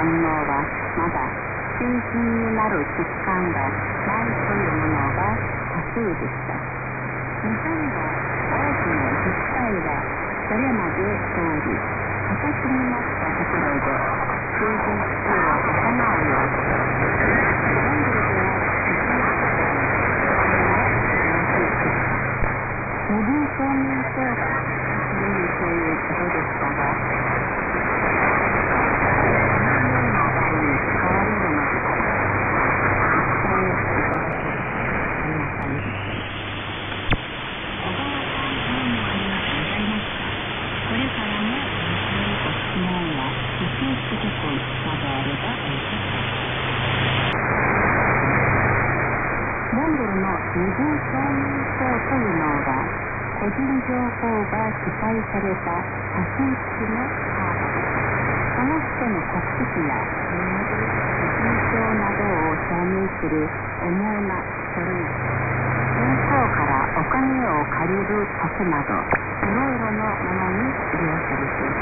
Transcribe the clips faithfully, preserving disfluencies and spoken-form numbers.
応はまだ中心になる実感がないというものが多数でした。日本の多くの自治体はそれまで通り形になったところで通信機器を行うようにモンゴルでは身分証明書をするということでしたが、身分証明書というのは個人情報が記載された写真付きのカードです。その人の国籍や年齢、身長などを証明する主な書類、銀行からお金を借りる時などいろいろなものに利用されています。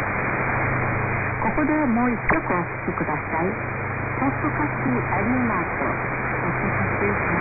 ここでもう一曲お聴きください。トップカシアリーナとトップカシ